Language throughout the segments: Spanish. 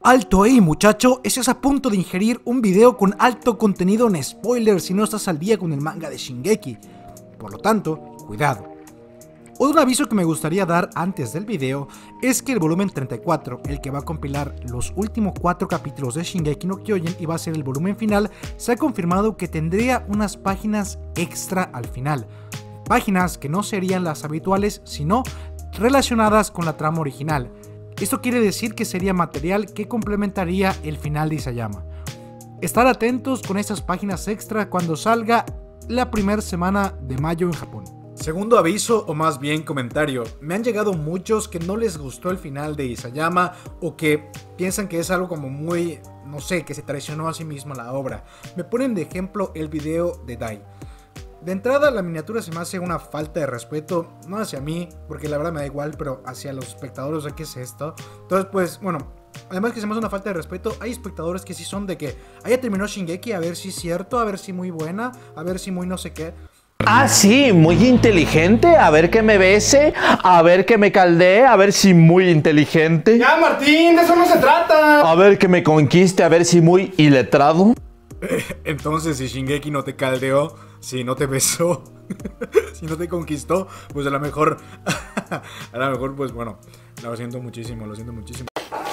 Alto ahí, muchacho, estás a punto de ingerir un video con alto contenido en spoilers si no estás al día con el manga de Shingeki. Por lo tanto, cuidado. Otro aviso que me gustaría dar antes del video es que el volumen 34, el que va a compilar los últimos 4 capítulos de Shingeki no Kyojin y va a ser el volumen final, se ha confirmado que tendría unas páginas extra al final. Páginas que no serían las habituales, sino relacionadas con la trama original. Esto quiere decir que sería material que complementaría el final de Isayama. Estar atentos con estas páginas extra cuando salga la primera semana de mayo en Japón. Segundo aviso, o más bien comentario. Me han llegado muchos que no les gustó el final de Isayama o que piensan que es algo como muy, no sé, que se traicionó a sí mismo la obra. Me ponen de ejemplo el video de Dai. De entrada, la miniatura se me hace una falta de respeto, no hacia mí, porque la verdad me da igual, pero hacia los espectadores de qué es esto. Entonces, pues, bueno, además que se me hace una falta de respeto, hay espectadores que sí son de que, ya terminó Shingeki, a ver si es cierto, a ver si muy buena, a ver si muy no sé qué. Ah, sí, muy inteligente, a ver que me bese, a ver que me caldee, a ver si muy inteligente. Ya, Martín, de eso no se trata. A ver que me conquiste, a ver si muy iletrado. Entonces, si Shingeki no te caldeó, si no te besó, si no te conquistó, pues a lo mejor, pues bueno, lo siento muchísimo, lo siento muchísimo.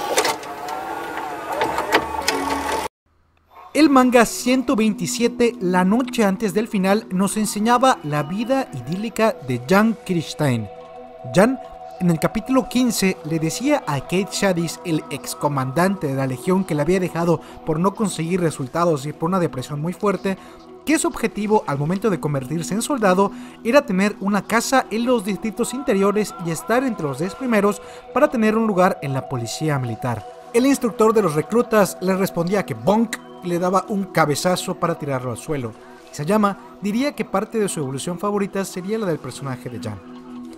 El manga 127, la noche antes del final, nos enseñaba la vida idílica de Jan Kirstein. Jan, en el capítulo 15, le decía a Kate Shadis, el excomandante de la legión que le había dejado por no conseguir resultados y por una depresión muy fuerte, que su objetivo al momento de convertirse en soldado era tener una casa en los distritos interiores y estar entre los 10 primeros para tener un lugar en la policía militar. El instructor de los reclutas le respondía que bonk le daba un cabezazo para tirarlo al suelo. Isayama diría que parte de su evolución favorita sería la del personaje de Jan.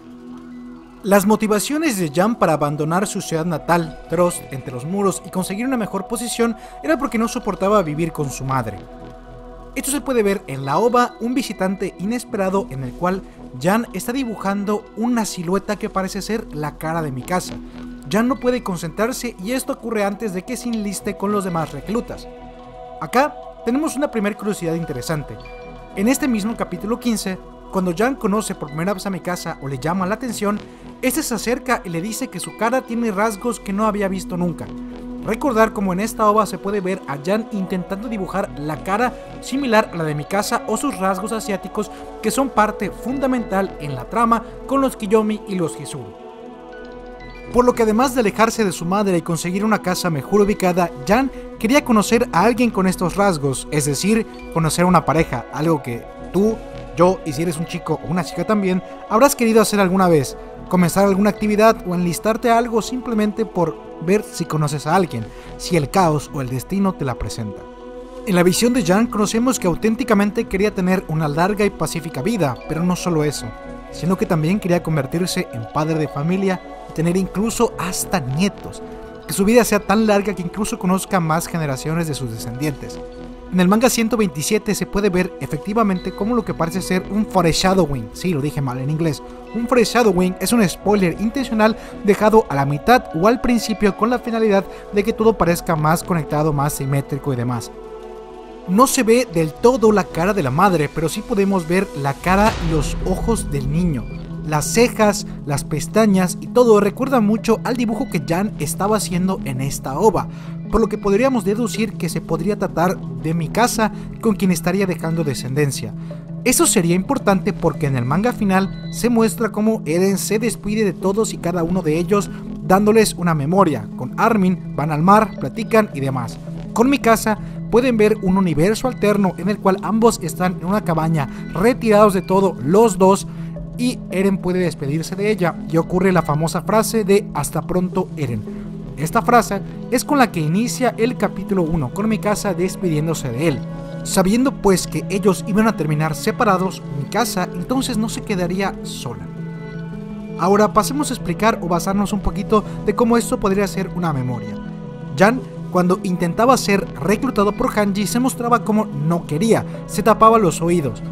Las motivaciones de Jan para abandonar su ciudad natal, Trost, entre los muros y conseguir una mejor posición era porque no soportaba vivir con su madre. Esto se puede ver en la OVA, un visitante inesperado en el cual Jan está dibujando una silueta que parece ser la cara de Mikasa. Jan no puede concentrarse y esto ocurre antes de que se enliste con los demás reclutas. Acá tenemos una primera curiosidad interesante. En este mismo capítulo 15, cuando Jan conoce por primera vez a Mikasa o le llama la atención, este se acerca y le dice que su cara tiene rasgos que no había visto nunca. Recordar como en esta OVA se puede ver a Jan intentando dibujar la cara similar a la de Mikasa o sus rasgos asiáticos que son parte fundamental en la trama con los Kiyomi y los Hizuru. Por lo que además de alejarse de su madre y conseguir una casa mejor ubicada, Jan quería conocer a alguien con estos rasgos, es decir, conocer a una pareja, algo que tú, yo y si eres un chico o una chica también, habrás querido hacer alguna vez, comenzar alguna actividad o enlistarte a algo simplemente por ver si conoces a alguien, si el caos o el destino te la presenta. En la visión de Jan conocemos que auténticamente quería tener una larga y pacífica vida, pero no solo eso, sino que también quería convertirse en padre de familia y tener incluso hasta nietos, que su vida sea tan larga que incluso conozca más generaciones de sus descendientes. En el manga 127 se puede ver efectivamente como lo que parece ser un foreshadowing, sí, lo dije mal en inglés. Un foreshadowing es un spoiler intencional dejado a la mitad o al principio con la finalidad de que todo parezca más conectado, más simétrico y demás. No se ve del todo la cara de la madre, pero sí podemos ver la cara y los ojos del niño. Las cejas, las pestañas y todo recuerda mucho al dibujo que Jan estaba haciendo en esta OVA, por lo que podríamos deducir que se podría tratar de Mikasa con quien estaría dejando descendencia. Eso sería importante porque en el manga final se muestra cómo Eren se despide de todos y cada uno de ellos dándoles una memoria. Con Armin van al mar, platican y demás. Con Mikasa pueden ver un universo alterno en el cual ambos están en una cabaña retirados de todo los dos y Eren puede despedirse de ella y ocurre la famosa frase de hasta pronto Eren. Esta frase es con la que inicia el capítulo 1 con Mikasa despidiéndose de él. Sabiendo pues que ellos iban a terminar separados, Mikasa entonces no se quedaría sola. Ahora pasemos a explicar o basarnos un poquito de cómo esto podría ser una memoria. Jan, cuando intentaba ser reclutado por Hanji, se mostraba como no quería, se tapaba los oídos.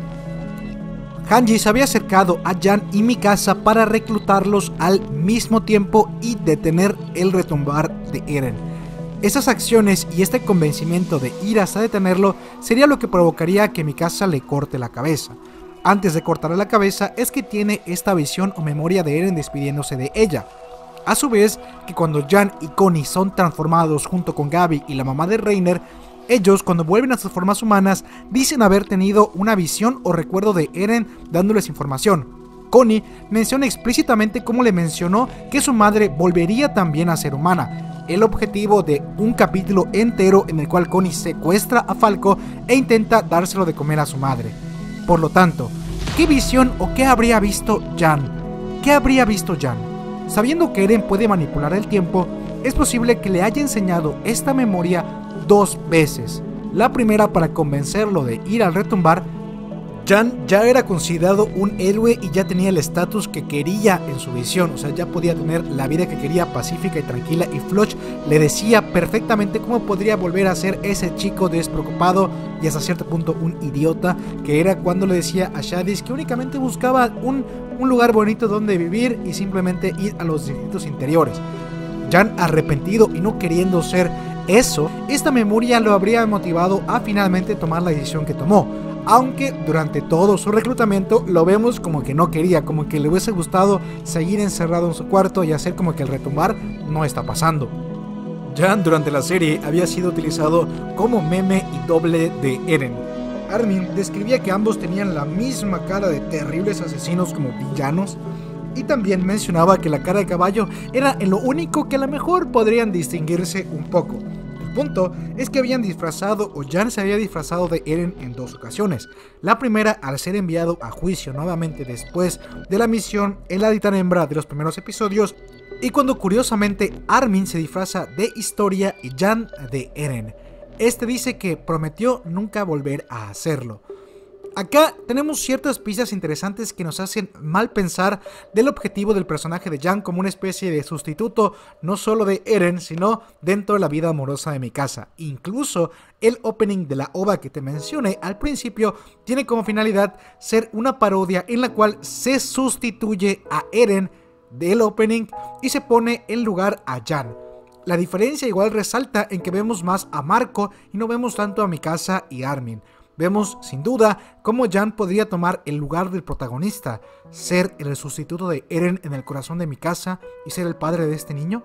Hanji se había acercado a Jan y Mikasa para reclutarlos al mismo tiempo y detener el retumbar de Eren. Esas acciones y este convencimiento de ir hasta detenerlo sería lo que provocaría que Mikasa le corte la cabeza. Antes de cortarle la cabeza es que tiene esta visión o memoria de Eren despidiéndose de ella. A su vez, que cuando Jan y Connie son transformados junto con Gaby y la mamá de Reiner, ellos cuando vuelven a sus formas humanas dicen haber tenido una visión o recuerdo de Eren dándoles información. Connie menciona explícitamente cómo le mencionó que su madre volvería también a ser humana, el objetivo de un capítulo entero en el cual Connie secuestra a Falco e intenta dárselo de comer a su madre. Por lo tanto, ¿qué visión o qué habría visto Jan? ¿Qué habría visto Jan? Sabiendo que Eren puede manipular el tiempo, es posible que le haya enseñado esta memoria 2 veces. La primera para convencerlo de ir al retumbar. Jan ya era considerado un héroe y ya tenía el estatus que quería en su visión, o sea, ya podía tener la vida que quería pacífica y tranquila, y Floch le decía perfectamente cómo podría volver a ser ese chico despreocupado y hasta cierto punto un idiota que era cuando le decía a Shadis que únicamente buscaba un lugar bonito donde vivir y simplemente ir a los distritos interiores. Jan, arrepentido y no queriendo ser eso, esta memoria lo habría motivado a finalmente tomar la decisión que tomó. Aunque durante todo su reclutamiento lo vemos como que no quería, como que le hubiese gustado seguir encerrado en su cuarto y hacer como que el retumbar no está pasando. Jan durante la serie había sido utilizado como meme y doble de Eren. Armin describía que ambos tenían la misma cara de terribles asesinos como villanos, y también mencionaba que la cara de caballo era en lo único que a lo mejor podrían distinguirse un poco. El punto es que habían disfrazado o Jan se había disfrazado de Eren en 2 ocasiones. La primera al ser enviado a juicio nuevamente después de la misión en la titán hembra de los primeros episodios, y cuando curiosamente Armin se disfraza de Historia y Jan de Eren. Este dice que prometió nunca volver a hacerlo. Acá tenemos ciertas pistas interesantes que nos hacen mal pensar del objetivo del personaje de Jan como una especie de sustituto no solo de Eren, sino dentro de la vida amorosa de Mikasa. Incluso el opening de la OVA que te mencioné al principio tiene como finalidad ser una parodia en la cual se sustituye a Eren del opening y se pone en lugar a Jan. La diferencia igual resalta en que vemos más a Marco y no vemos tanto a Mikasa y Armin. Vemos, sin duda, cómo Jan podría tomar el lugar del protagonista, ser el sustituto de Eren en el corazón de Mikasa y ser el padre de este niño.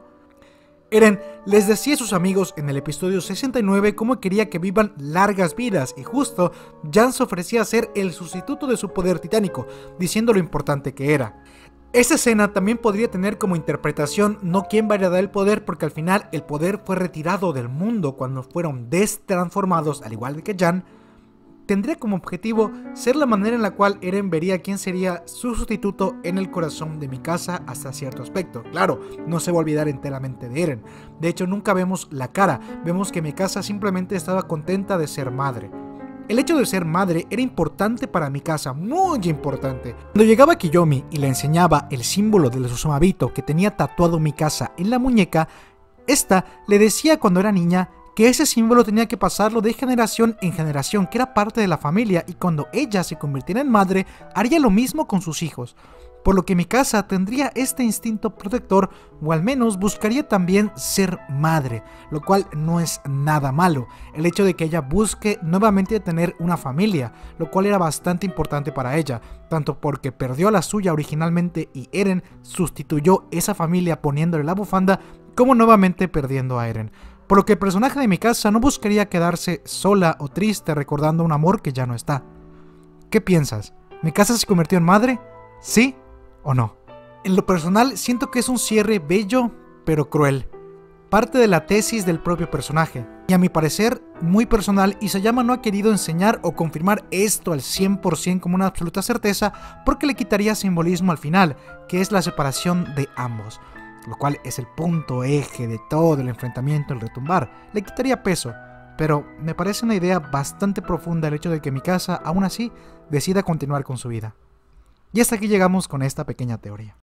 Eren les decía a sus amigos en el episodio 69 cómo quería que vivan largas vidas, y justo Jan se ofrecía a ser el sustituto de su poder titánico, diciendo lo importante que era. Esta escena también podría tener como interpretación no quién va a heredar el poder, porque al final el poder fue retirado del mundo cuando fueron destransformados, al igual que Jan. Tendría como objetivo ser la manera en la cual Eren vería quién sería su sustituto en el corazón de Mikasa hasta cierto aspecto. Claro, no se va a olvidar enteramente de Eren. De hecho, nunca vemos la cara, vemos que Mikasa simplemente estaba contenta de ser madre. El hecho de ser madre era importante para Mikasa, muy importante. Cuando llegaba Kiyomi y le enseñaba el símbolo del Susumabito que tenía tatuado Mikasa en la muñeca, esta le decía cuando era niña que ese símbolo tenía que pasarlo de generación en generación, que era parte de la familia, y cuando ella se convirtiera en madre, haría lo mismo con sus hijos. Por lo que Mikasa tendría este instinto protector, o al menos buscaría también ser madre, lo cual no es nada malo. El hecho de que ella busque nuevamente tener una familia, lo cual era bastante importante para ella, tanto porque perdió a la suya originalmente y Eren sustituyó esa familia poniéndole la bufanda, como nuevamente perdiendo a Eren. Por lo que el personaje de Mikasa no buscaría quedarse sola o triste recordando un amor que ya no está. ¿Qué piensas? ¿Mikasa se convirtió en madre? ¿Sí o no? En lo personal siento que es un cierre bello pero cruel, parte de la tesis del propio personaje, y a mi parecer muy personal. Isayama no ha querido enseñar o confirmar esto al 100% como una absoluta certeza, porque le quitaría simbolismo al final, que es la separación de ambos, lo cual es el punto eje de todo el enfrentamiento, el retumbar. Le quitaría peso, pero me parece una idea bastante profunda el hecho de que Mikasa aún así decida continuar con su vida. Y hasta aquí llegamos con esta pequeña teoría.